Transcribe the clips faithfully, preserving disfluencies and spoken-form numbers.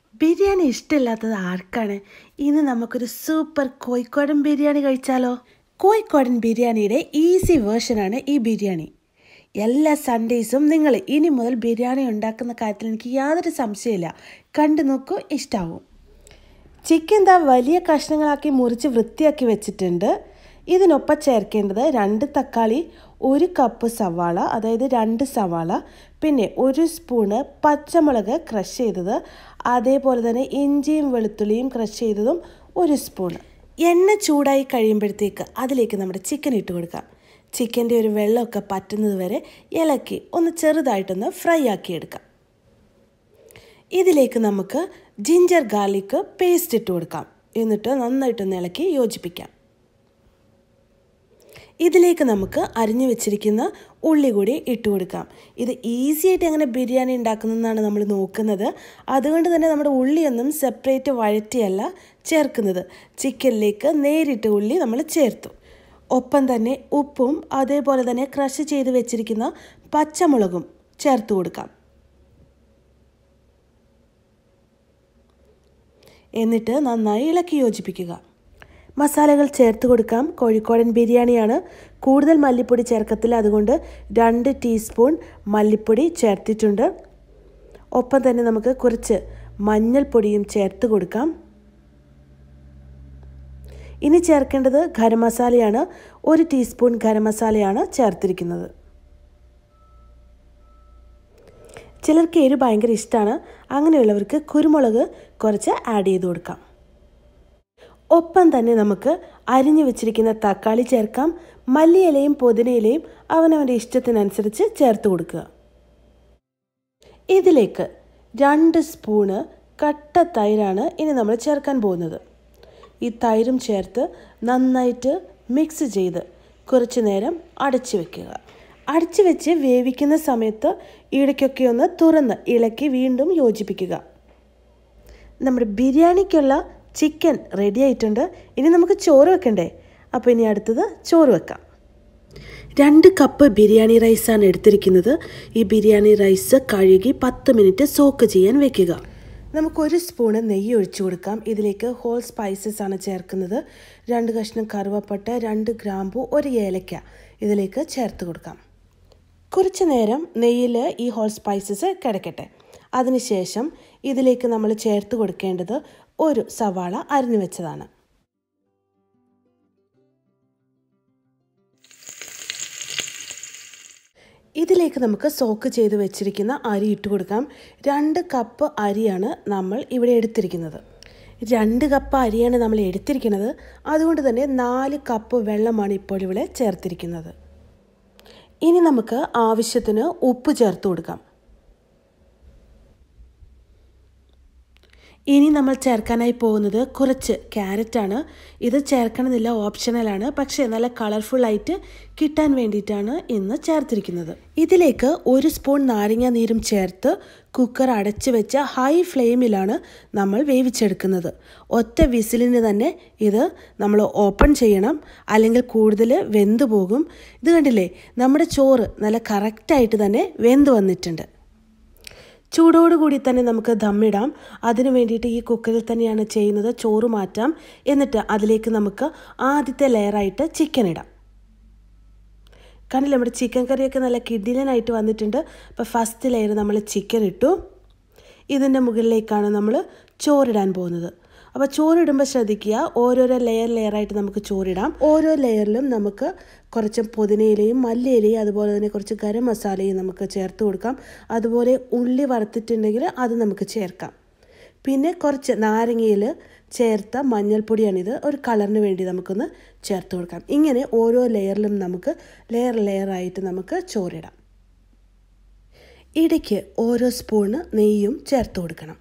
ബിരിയാണി ഇഷ്ടമില്ലാത്തത് ആർക്കാണ്? ഇന്ന് നമുക്കൊരു സൂപ്പർ കോഴിക്കോടൻ ബിരിയാണി കഴിച്ചാലോ? കോഴിക്കോടൻ ബിരിയാണിയുടെ ഈസി വേർഷനാണ് ഈ ബിരിയാണി. എല്ലാ സൺഡേയ്സും നിങ്ങൾ ഇനി മുതൽ ബിരിയാണി ഉണ്ടാക്കുന്ന കാര്യത്തിൽ എനിക്ക് യാതൊരു സംശയമില്ല. കണ്ടു നോക്കൂ, ഇഷ്ടാവും. ചിക്കൻ ദാ വലിയ കഷ്ണങ്ങളാക്കി മുറിച്ച് വൃത്തിയാക്കി വെച്ചിട്ടുണ്ട്. ഇതിനൊപ്പം ചേർക്കേണ്ടത് രണ്ട് തക്കാളി, ഒരു കപ്പ് സവാള, അതായത് രണ്ട് സവാള, പിന്നെ ഒരു സ്പൂണ് പച്ചമുളക് ക്രഷ് ചെയ്തത്, അതേപോലെ തന്നെ ഇഞ്ചിയും വെളുത്തുള്ളിയും ക്രഷ് ചെയ്തതും ഒരു സ്പൂണ്. എണ്ണ ചൂടായി കഴിയുമ്പോഴത്തേക്ക് അതിലേക്ക് നമ്മുടെ ചിക്കൻ ഇട്ട് കൊടുക്കാം. ചിക്കൻ്റെ ഒരു വെള്ളമൊക്കെ പറ്റുന്നത് വരെ ഇളക്കി ഒന്ന് ചെറുതായിട്ടൊന്ന് ഫ്രൈ ആക്കി എടുക്കാം. ഇതിലേക്ക് നമുക്ക് ജിഞ്ചർ ഗാർലിക് പേസ്റ്റ് ഇട്ട് കൊടുക്കാം. എന്നിട്ട് നന്നായിട്ടൊന്ന് ഇളക്കി യോജിപ്പിക്കാം. ഇതിലേക്ക് നമുക്ക് അരിഞ്ഞു വെച്ചിരിക്കുന്ന ഉള്ളി കൂടി ഇട്ട് കൊടുക്കാം. ഇത് ഈസി ആയിട്ട് എങ്ങനെ ബിരിയാണി ഉണ്ടാക്കുന്നതെന്നാണ് നമ്മൾ നോക്കുന്നത്. അതുകൊണ്ട് തന്നെ നമ്മുടെ ഉള്ളിയൊന്നും സെപ്പറേറ്റ് വഴറ്റിയല്ല ചേർക്കുന്നത്. ചിക്കനിലേക്ക് നേരിട്ട് ഉള്ളി നമ്മൾ ചേർത്തു. ഒപ്പം തന്നെ ഉപ്പും അതേപോലെ തന്നെ ക്രഷ് ചെയ്ത് വെച്ചിരിക്കുന്ന പച്ചമുളകും ചേർത്ത് കൊടുക്കാം. എന്നിട്ട് നന്നായി ഇളക്കി യോജിപ്പിക്കുക. മസാലകൾ ചേർത്ത് കൊടുക്കാം. കോഴിക്കോടൻ ബിരിയാണിയാണ്, കൂടുതൽ മല്ലിപ്പൊടി ചേർക്കത്തില്ല. അതുകൊണ്ട് രണ്ട് ടീസ്പൂൺ മല്ലിപ്പൊടി ചേർത്തിട്ടുണ്ട്. ഒപ്പം തന്നെ നമുക്ക് കുറച്ച് മഞ്ഞൾപ്പൊടിയും ചേർത്ത് കൊടുക്കാം. ഇനി ചേർക്കേണ്ടത് ഗരം മസാലയാണ്. ഒരു ടീസ്പൂൺ ഗരം മസാലയാണ് ചേർത്തിരിക്കുന്നത്. ചിലർക്ക് എരിവ് ഭയങ്കര ഇഷ്ടമാണ്. അങ്ങനെയുള്ളവർക്ക് കുരുമുളക് കുറച്ച് ആഡ് ചെയ്ത് കൊടുക്കാം. ഒപ്പം തന്നെ നമുക്ക് അരിഞ്ഞു വെച്ചിരിക്കുന്ന തക്കാളി ചേർക്കാം. മല്ലിയിലയും പുതിനയിലയും അവനവൻ്റെ ഇഷ്ടത്തിനനുസരിച്ച് ചേർത്ത് കൊടുക്കുക. ഇതിലേക്ക് രണ്ട് സ്പൂണ് കട്ട തൈരാണ് ഇനി നമ്മൾ ചേർക്കാൻ പോകുന്നത്. ഈ തൈരും ചേർത്ത് നന്നായിട്ട് മിക്സ് ചെയ്ത് കുറച്ച് നേരം അടച്ചു വെക്കുക. അടച്ചു വെച്ച് വേവിക്കുന്ന സമയത്ത് ഇടയ്ക്കൊക്കെ ഒന്ന് തുറന്ന് ഇളക്കി വീണ്ടും യോജിപ്പിക്കുക. നമ്മുടെ ബിരിയാണിക്കുള്ള ചിക്കൻ റെഡി ആയിട്ടുണ്ട്. ഇനി നമുക്ക് ചോറ് വെക്കണ്ടേ? അപ്പോൾ ഇനി അടുത്തത് ചോറ് വെക്കാം. രണ്ട് കപ്പ് ബിരിയാണി റൈസാണ് എടുത്തിരിക്കുന്നത്. ഈ ബിരിയാണി റൈസ് കഴുകി പത്ത് മിനിറ്റ് സോക്ക് ചെയ്യാൻ വെക്കുക. നമുക്കൊരു സ്പൂണ് നെയ്യ് ഒഴിച്ചു കൊടുക്കാം. ഇതിലേക്ക് ഹോൾ സ്പൈസസ് ആണ് ചേർക്കുന്നത്. രണ്ട് കഷ്ണം കറുവപ്പട്ട, രണ്ട് ഗ്രാമ്പു, ഒരു ഏലക്ക ഇതിലേക്ക് ചേർത്ത് കൊടുക്കാം. കുറച്ച് നേരം നെയ്യിൽ ഈ ഹോൾ സ്പൈസസ് കിടക്കട്ടെ. അതിനുശേഷം ഇതിലേക്ക് നമ്മൾ ചേർത്ത് കൊടുക്കേണ്ടത് ഒരു സവാള അരിഞ്ഞു വെച്ചതാണ്. ഇതിലേക്ക് നമുക്ക് സോക്ക് ചെയ്ത് വെച്ചിരിക്കുന്ന അരി ഇട്ട് കൊടുക്കാം. രണ്ട് കപ്പ് അരിയാണ് നമ്മൾ ഇവിടെ എടുത്തിരിക്കുന്നത്. രണ്ട് കപ്പ് അരിയാണ് നമ്മൾ എടുത്തിരിക്കുന്നത്. അതുകൊണ്ട് തന്നെ നാല് കപ്പ് വെള്ളമാണ് ഇപ്പോൾ ഇവിടെ ചേർത്തിരിക്കുന്നത്. ഇനി നമുക്ക് ആവശ്യത്തിന് ഉപ്പ് ചേർത്ത് കൊടുക്കാം. ഇനി നമ്മൾ ചേർക്കാനായി പോകുന്നത് കുറച്ച് ക്യാരറ്റാണ്. ഇത് ചേർക്കണമെന്നില്ല, ഓപ്ഷണലാണ്. പക്ഷേ നല്ല കളർഫുള്ളായിട്ട് കിട്ടാൻ വേണ്ടിയിട്ടാണ് ഇന്ന് ചേർത്തിരിക്കുന്നത്. ഇതിലേക്ക് ഒരു സ്പൂൺ നാരങ്ങ നീരും ചേർത്ത് കുക്കർ അടച്ചു വെച്ച ഹൈ ഫ്ലെയിമിലാണ് നമ്മൾ വേവിച്ചെടുക്കുന്നത്. ഒറ്റ വിസിലിന് തന്നെ ഇത് നമ്മൾ ഓപ്പൺ ചെയ്യണം, അല്ലെങ്കിൽ കൂടുതൽ വെന്ത് പോകും. ഇത് കണ്ടില്ലേ, നമ്മുടെ ചോറ് നല്ല കറക്റ്റായിട്ട് തന്നെ വെന്ത് വന്നിട്ടുണ്ട്. ചൂടോടുകൂടി തന്നെ നമുക്ക് ദമ്മിടാം. അതിന് വേണ്ടിയിട്ട് ഈ കുക്കറിൽ തന്നെയാണ് ചെയ്യുന്നത്. ചോറ് മാറ്റാം. എന്നിട്ട് അതിലേക്ക് നമുക്ക് ആദ്യത്തെ ലെയറായിട്ട് ചിക്കൻ ഇടാം. കണ്ടില്ല, നമ്മുടെ ചിക്കൻ കറിയൊക്കെ നല്ല കിടിലനായിട്ട് വന്നിട്ടുണ്ട്. അപ്പോൾ ഫസ്റ്റ് ലെയർ നമ്മൾ ചിക്കൻ ഇട്ടു. ഇതിൻ്റെ മുകളിലേക്കാണ് നമ്മൾ ചോറിടാൻ പോകുന്നത്. അപ്പോൾ ചോറിടുമ്പോൾ ശ്രദ്ധിക്കുക, ഓരോരോ ലെയർ ലെയറായിട്ട് നമുക്ക് ചോറിടാം. ഓരോ ലെയറിലും നമുക്ക് കുറച്ച് പുതിനയിലയും മല്ലിയിലയും അതുപോലെ തന്നെ കുറച്ച് ഗരം മസാലയും നമുക്ക് ചേർത്ത് കൊടുക്കാം. അതുപോലെ ഉള്ളി വറുത്തിട്ടുണ്ടെങ്കിൽ അത് നമുക്ക് ചേർക്കാം. പിന്നെ കുറച്ച് നാരങ്ങയിൽ ചേർത്ത മഞ്ഞൾപ്പൊടിയാണിത്. ഒരു കളറിന് വേണ്ടി നമുക്കൊന്ന് ചേർത്ത് കൊടുക്കാം. ഇങ്ങനെ ഓരോ ലെയറിലും നമുക്ക് ലെയർ ലെയറായിട്ട് നമുക്ക് ചോറിടാം. ഇടയ്ക്ക് ഓരോ സ്പൂണ് നെയ്യും ചേർത്ത് കൊടുക്കണം.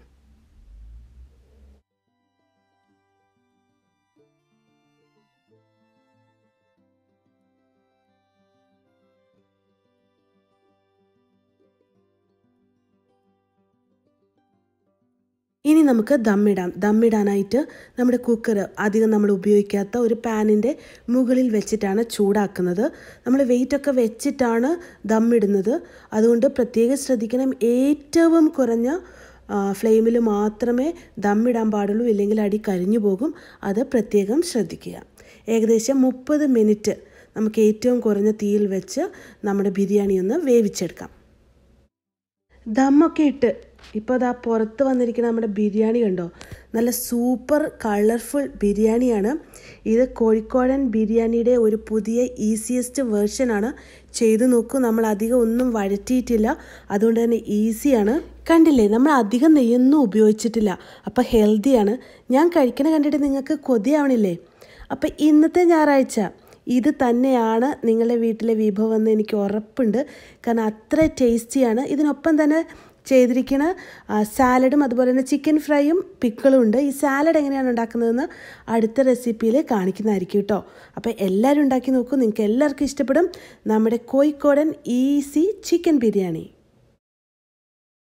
ഇനി നമുക്ക് ദമ്മിടാം. ദമ്മിടാനായിട്ട് നമ്മുടെ കുക്കർ അധികം നമ്മൾ ഉപയോഗിക്കാത്ത ഒരു പാനിൻ്റെ മുകളിൽ വെച്ചിട്ടാണ് ചൂടാക്കുന്നത്. നമ്മൾ വെയിറ്റൊക്കെ വെച്ചിട്ടാണ് ദമ്മിടുന്നത്. അതുകൊണ്ട് പ്രത്യേകം ശ്രദ്ധിക്കണം. ഏറ്റവും കുറഞ്ഞ ഫ്ലെയിമിൽ മാത്രമേ ദമ്മിടാൻ പാടുള്ളൂ, ഇല്ലെങ്കിൽ അടി കരിഞ്ഞു പോകും. അത് പ്രത്യേകം ശ്രദ്ധിക്കുക. ഏകദേശം മുപ്പത് മിനിറ്റ് നമുക്ക് ഏറ്റവും കുറഞ്ഞ തീയിൽ വെച്ച് നമ്മുടെ ബിരിയാണി ഒന്ന് വേവിച്ചെടുക്കാം. ദമ്മൊക്കെ ഇട്ട് ഇപ്പോൾ അതാ പുറത്ത് വന്നിരിക്കുന്ന നമ്മുടെ ബിരിയാണി കണ്ടോ, നല്ല സൂപ്പർ കളർഫുൾ ബിരിയാണിയാണ്. ഇത് കോഴിക്കോടൻ ബിരിയാണിയുടെ ഒരു പുതിയ ഈസിയസ്റ്റ് വേർഷനാണ്. ചെയ്ത് നോക്കൂ. നമ്മൾ അധികം ഒന്നും വഴറ്റിയിട്ടില്ല, അതുകൊണ്ട് തന്നെ ഈസിയാണ്. കണ്ടില്ലേ, നമ്മൾ അധികം നെയ്യൊന്നും ഉപയോഗിച്ചിട്ടില്ല. അപ്പോൾ ഹെൽത്തിയാണ്. ഞാൻ കഴിക്കണ കണ്ടിട്ട് നിങ്ങൾക്ക് കൊതിയാവണില്ലേ? അപ്പോൾ ഇന്നത്തെ ഞായറാഴ്ച ഇത് തന്നെയാണ് നിങ്ങളുടെ വീട്ടിലെ വിഭവം എന്ന് എനിക്ക് ഉറപ്പുണ്ട്. കാരണം അത്ര ടേസ്റ്റിയാണ്. ഇതിനൊപ്പം തന്നെ ചെയ്തിരിക്കുന്ന സാലഡും അതുപോലെ തന്നെ ചിക്കൻ ഫ്രൈയും പിക്കിളും ഉണ്ട്. ഈ സാലഡ് എങ്ങനെയാണ് ഉണ്ടാക്കുന്നതെന്ന് അടുത്ത റെസിപ്പിയിൽ കാണിക്കുന്നതായിരിക്കും കേട്ടോ. അപ്പോൾ എല്ലാവരും ഉണ്ടാക്കി നോക്കൂ. നിങ്ങൾക്ക് എല്ലാവർക്കും ഇഷ്ടപ്പെടും നമ്മുടെ കോഴിക്കോടൻ ഈസി ചിക്കൻ ബിരിയാണി.